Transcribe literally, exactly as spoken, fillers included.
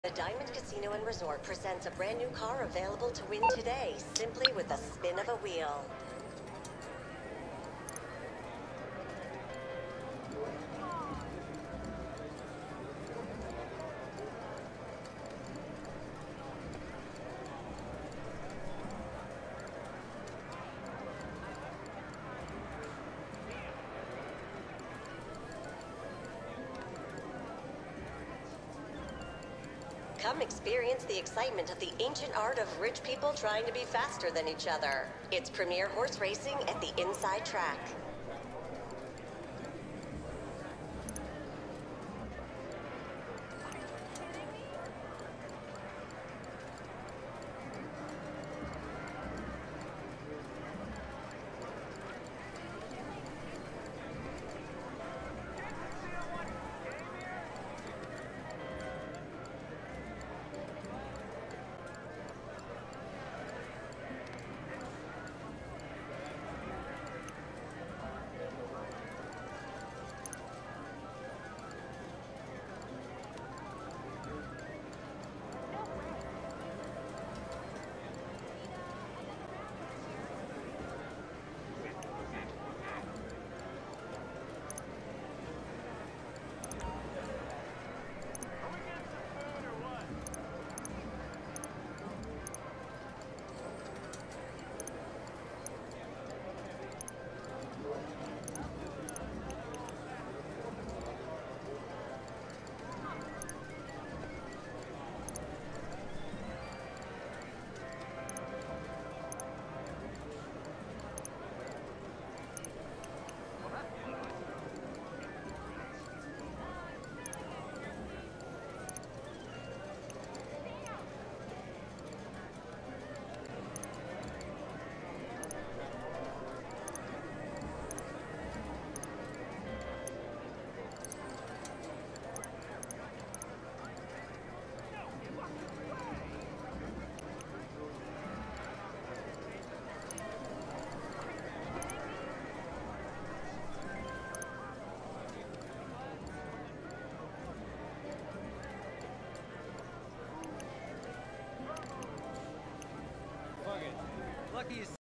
The Diamond Casino and Resort presents a brand new car available to win today, simply with a spin of a wheel. Come experience the excitement of the ancient art of rich people trying to be faster than each other. It's premier horse racing at the Inside Track. Lucky